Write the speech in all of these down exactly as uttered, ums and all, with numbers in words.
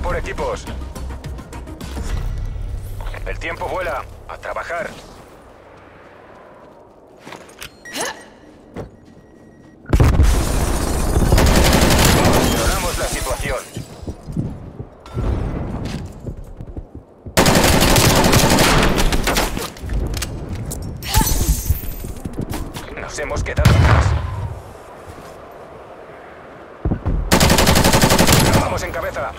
por equipos. El tiempo vuela. A trabajar. Controlamos la situación. Nos hemos quedado atrás. Vamos en cabeza.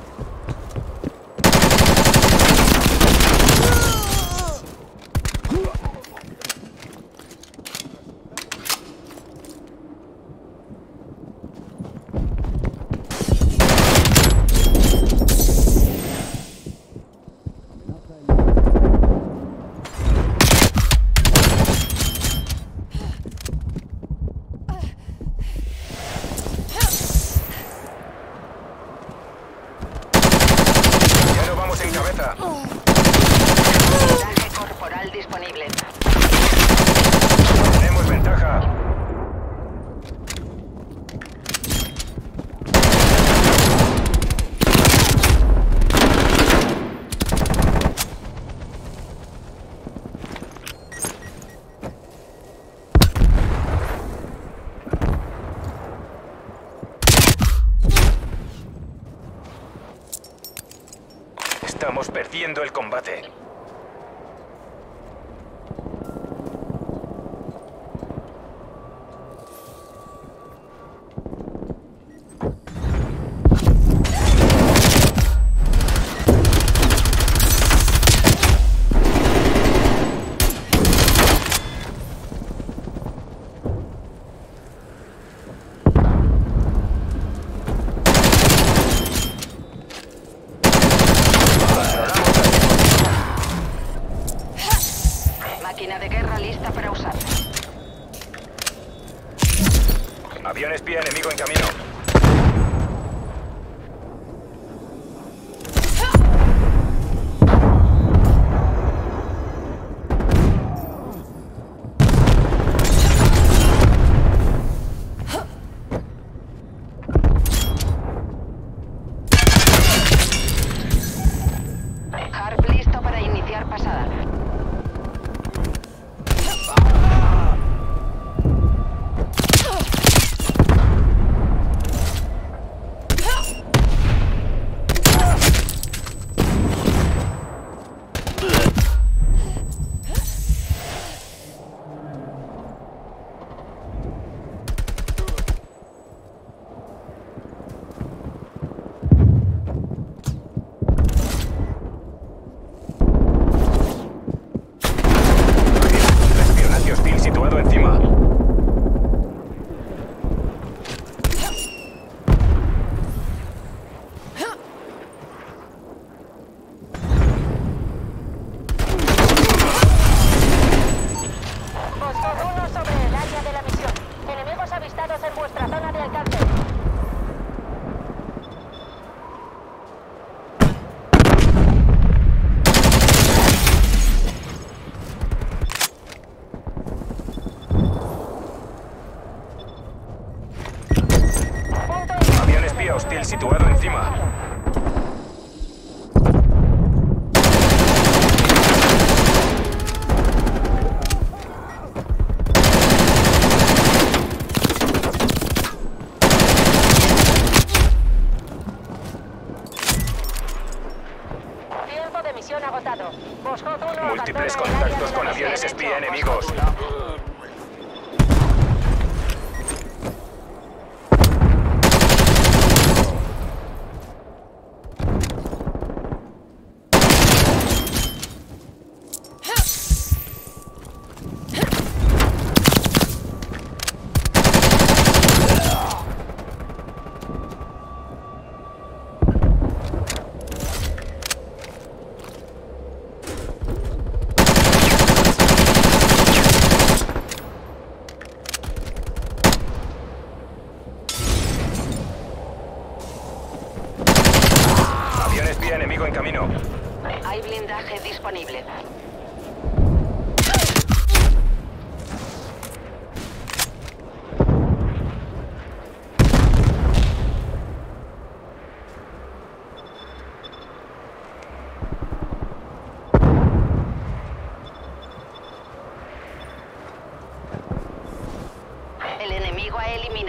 Blindaje corporal disponible. Tenemos ventaja. Estamos perdiendo el combate. Máquina de guerra lista para usar. Avión espía enemigo en camino. Harp listo para iniciar pasada. Espionaje hostil situado encima. Fosfor uno sobre el área de la misión. Enemigos avistados en vuestra zona de alcance. Avión espía hostil situado encima. Tiempo de misión agotado. Fosfor uno Múltiples abandona el área contactos de con la aviones misión. espía enemigos. Avión espía enemigo en camino. Hay blindaje disponible.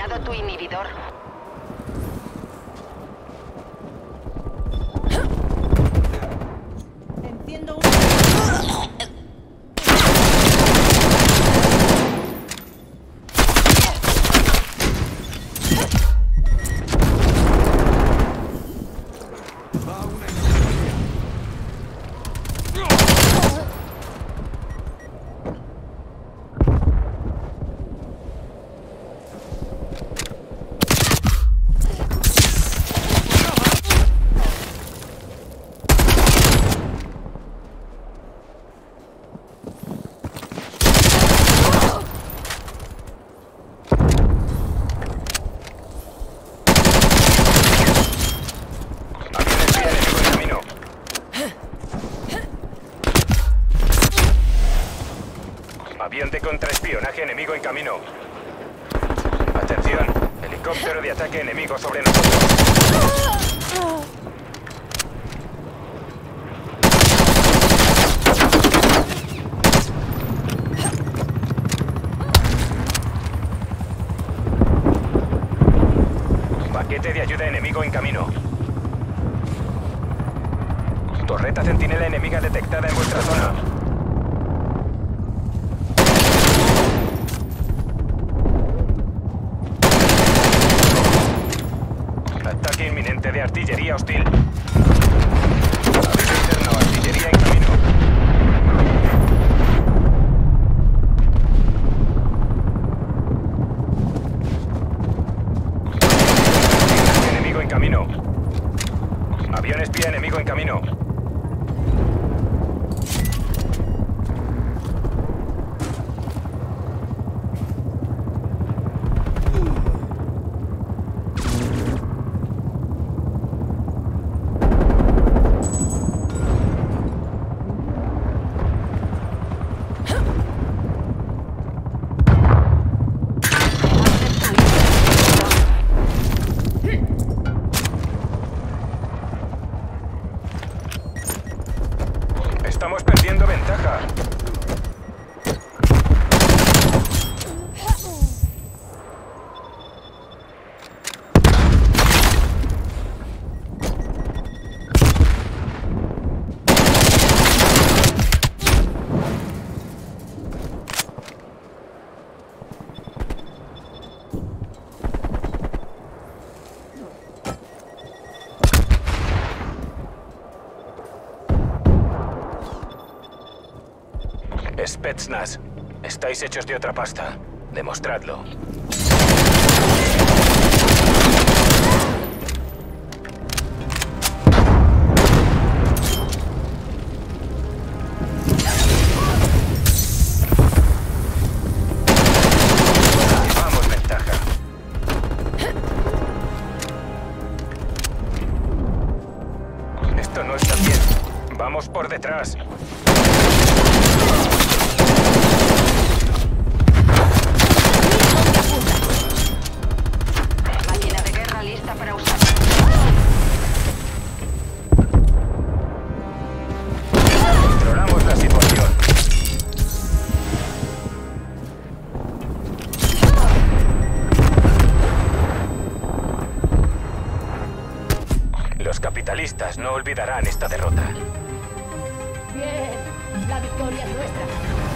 Activado tu inhibidor. Enciendo un... Avión de contraespionaje enemigo en camino. Atención, helicóptero de ataque enemigo sobre nosotros. Paquete de ayuda enemigo en camino. Torreta centinela enemiga detectada en vuestra zona. Ataque inminente de artillería hostil. Aviso interno, artillería en camino. Enemigo en camino. Avión espía enemigo en camino. Estamos perdiendo ventaja. Spetsnaz, estáis hechos de otra pasta. Demostradlo. Llevamos ventaja. Esto no está bien. Vamos por detrás. Máquina de guerra lista para usar. Controlamos la situación. Los capitalistas no olvidarán esta derrota. Bien, la victoria es nuestra.